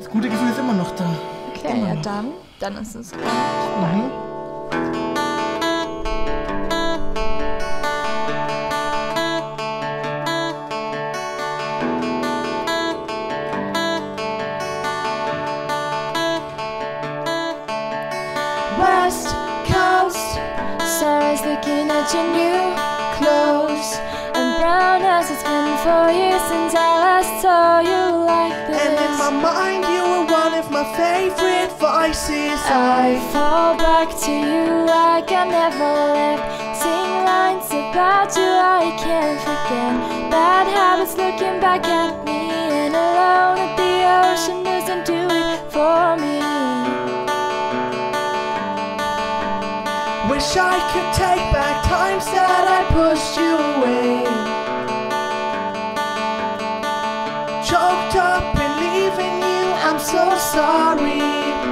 Das gute Gefühl ist immer noch da. Okay, immer ja noch. dann ist es gut. Nein. West Coast, Sarah's looking at your new clothes. And brown as it's been 4 years since I last saw you like this. And in my mind you were one of my favorite voices. I fall back to you like I never left. Sing lines about you I can't forget. Bad habits looking back at me. And alone at the ocean doesn't do it for me. Wish I could take back times that I pushed you away. Choked up and leaving you, I'm so sorry.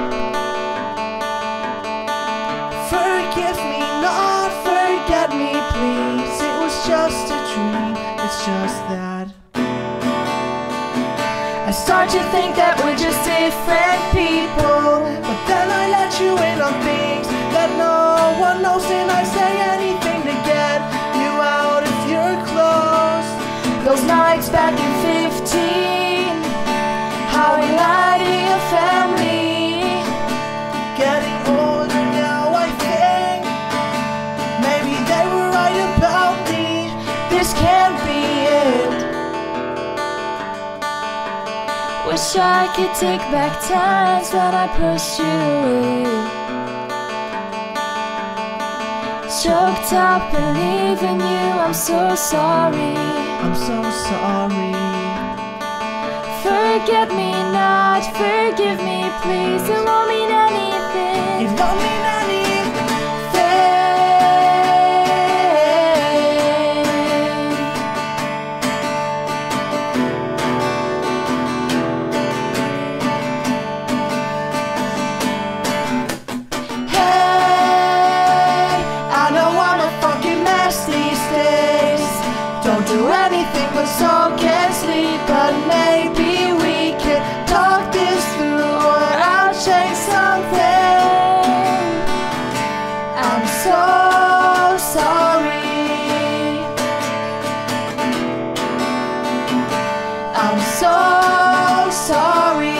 Forgive me, not forget me, please. It was just a dream, it's just that I start to think that we're just different people. But then I let you in on things that no one knows, and I say anything to get you out of your clothes. Those nights back in 15, how we lied to your family. Getting older now, I think maybe they were right about me. This can't be it. Wish I could take back times that I pushed you away. Choked up and leaving you, I'm so sorry. I'm so sorry. Forget me not, forgive me please. It won't mean anything. It won't mean anything. Hey, I know I'm a fucking mess these days. Don't do anything but so can't sleep. But maybe we can talk this through, or I'll change something. I'm so sorry. I'm so sorry.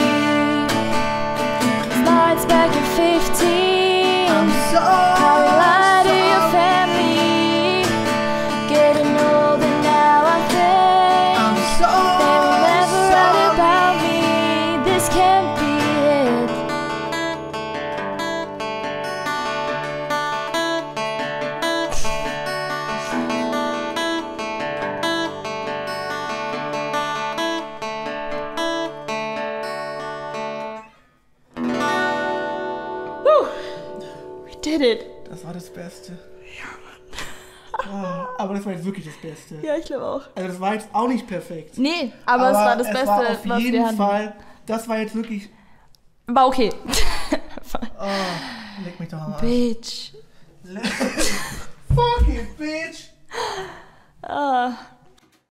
Nights back at 15. I'm so How we lied to your sorry. family. Getting older now, I think I'm so they will never write sorry. about me. This can't be it. We did it. Das war das Beste. Ja. Aber das war jetzt wirklich das Beste. Ja, ich glaube auch. Also das war jetzt auch nicht perfekt. Nee, aber es war das Beste, war auf was jeden wir hatten. Fall. Das war jetzt wirklich. War okay. Oh, leck mich doch am Arsch. Bitch. Fucking bitch. Ah.